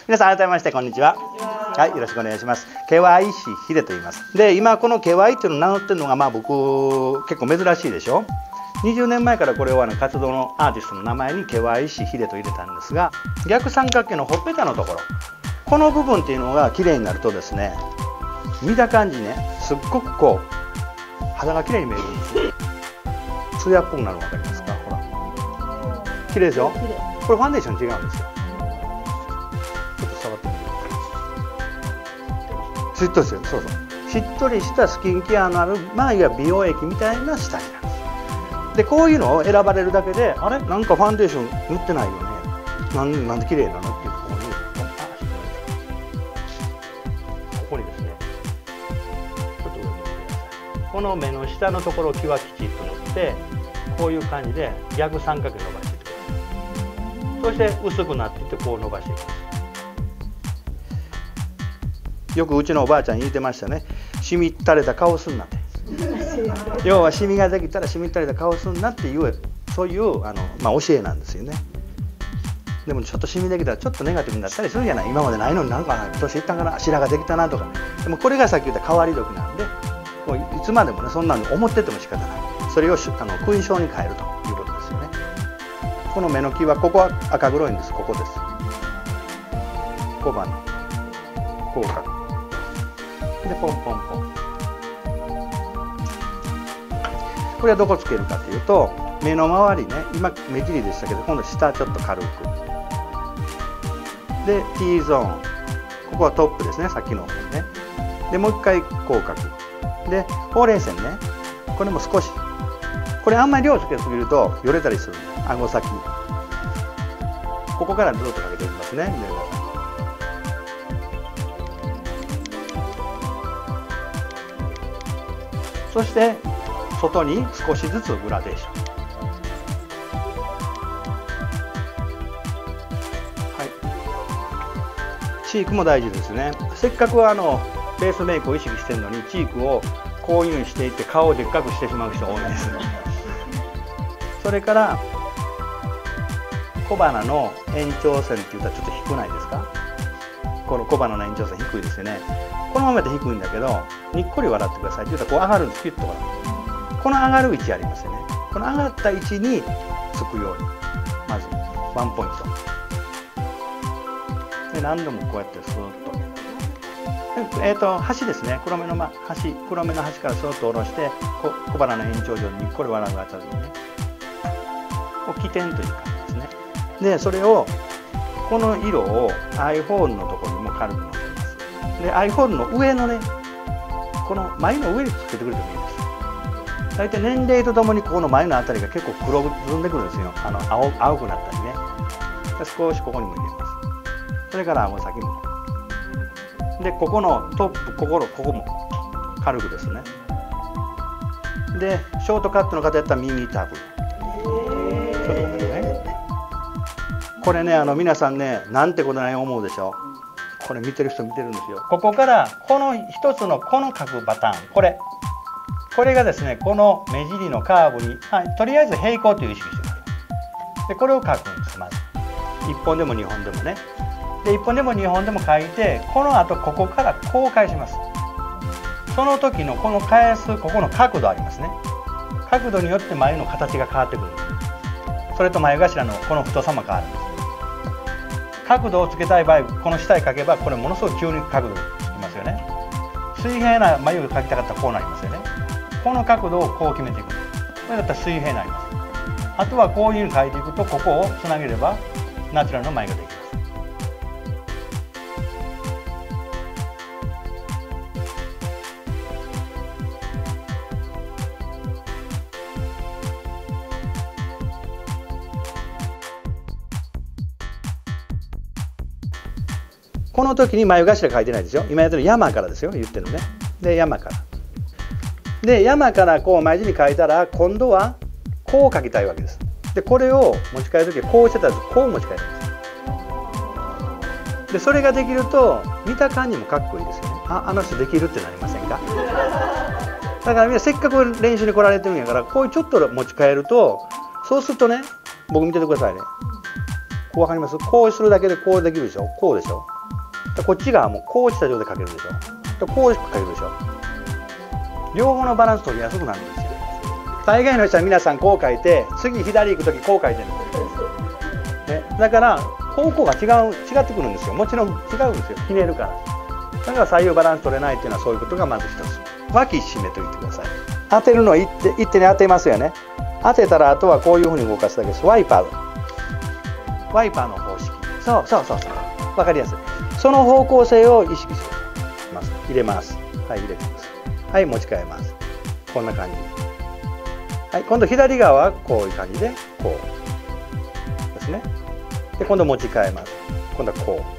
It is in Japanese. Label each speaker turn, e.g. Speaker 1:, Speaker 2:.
Speaker 1: 皆さん改めましてこんにちは。はい、よろしくお願いします。KY 石秀と言います。で、今この KY っていうのを名乗ってるのが僕結構珍しいでしょ。20年前からこれを活動のアーティストの名前に KY 石秀と入れたんですが、逆三角形のほっぺたのところ、この部分っていうのが綺麗になるとですね、見た感じね、すっごくこう肌が綺麗に見えるんですよ。ツヤっぽくなるの分かりますか？ほら、綺麗でしょ。これファンデーション違うんですよ。ちょっと触ってみて。しっとりしてる。そうそう。しっとりしたスキンケアのある、まあいわゆる美容液みたいな下地なんです。で、こういうのを選ばれるだけで、あれなんかファンデーション塗ってないよね。なんで綺麗なのっていうところに、ここにですね、ちょっと上に見てください。この目の下のところを際きちっと塗って、こういう感じで逆三角形伸ばしていってください。そして薄くなっていってこう伸ばしていきます。よくうちのおばあちゃん言ってましたね。しみったれた顔すんなって。要はシミができたらしみったれた顔すんなっていう、そういう教えなんですよね。でもちょっとシミできたらちょっとネガティブになったりするじゃない。今までないのになんか年いったんかな、白ができたなとか。でもこれがさっき言った変わり時なんで、こういつまでもねそんなの思ってても仕方ない。それを勲章に変えるということですよね。この目の際、ここは赤黒いんです。ここです。小鼻、口角でポンポンポン。これはどこつけるかというと、目の周りね、今目尻でしたけど、今度下ちょっと軽くで T ゾーン、ここはトップですね、さっきのね。でもう一回口角でほうれい線ね、これも少し、これあんまり量つけすぎるとよれたりする。顎先、ここからずっとかけていきますね。そして外に少しずつグラデーション。はい、チークも大事ですね。せっかくベースメイクを意識してるのにチークをこういうふうにしていって顔をでっかくしてしまう人多いです。それから小鼻の延長線って言ったらちょっと低くないですか？この小鼻の延長線低いですよね。このままで低いんだけど、にっこり笑ってくださいって言ったらこう上がるんです。ピュッと笑う。この上がる位置ありますよね。この上がった位置につくように、まずワンポイントで、何度もこうやってスーッと端ですね、黒目の端からスーッと下ろして小鼻の延長上ににっこり笑うあたりにね、起点という感じですね。でそれをこの色をアイホールのところにも軽くのせます。でアイホールの上のね、この眉の上につけてくれてもいいです。大体年齢とともにここの眉のあたりが結構黒くずんでくるんですよ。青くなったりね。少しここにも入れます。それから顎先も。でここのトップ、ここも軽くですね。でショートカットの方やったら耳たぶ。これね、皆さんね、なんてことない思うでしょ。これ見てる人見てるんですよ。ここからこの一つのこの角パターン、これがですね、この目尻のカーブに、とりあえず平行という意識してください。でこれを描くんです。まず1本でも2本でもね。で1本でも2本でも描いて、このあとここからこう返します。その時のこの返すここの角度ありますね。角度によって眉の形が変わってくるんです。それと眉頭のこの太さも変わるんです。角度をつけたい場合、この下へ描けばこれものすごい急に角度つきますよね。水平な眉を描きたかったらこうなりますよね。この角度をこう決めていく。これだったら水平になります。あとはこういうふうに描いていくと、ここをつなげればナチュラルの眉ができます。この時に眉頭描いてないですよ。今やってる山からですよ、言ってるのね。で山から。で山からこう眉尻描いたら、今度はこう描きたいわけです。でこれを持ち帰る時はこうしてたらこう持ち帰るんです。でそれができると見た感じもかっこいいですよね。あの人できるってなりませんか？だからみんなせっかく練習に来られてるんやから、こういうちょっと持ち帰ると、そうするとね、僕見ててくださいね。こう分かります？こうするだけでこうできるでしょ。こうでしょ。 こっち側もこうした状態でかけるでしょ。こうかけるでしょ。両方のバランス取りやすくなるんですよ。大概の人は皆さんこう書いて、次左行く時こう書いてるんですよ、ね、だから方向が違ってくるんですよ。もちろん違うんですよ、ひねるから。だから左右バランス取れないっていうのはそういうことがまず一つ。脇締めといてください。当てるのは一手に当てますよね。当てたらあとはこういうふうに動かすだけです。ワイパーの方式。そう分かりやすい。その方向性を意識します。入れます。はい、入れてます。はい、持ち替えます。こんな感じ。はい、今度左側はこういう感じでこうですね。で今度持ち替えます。今度はこう。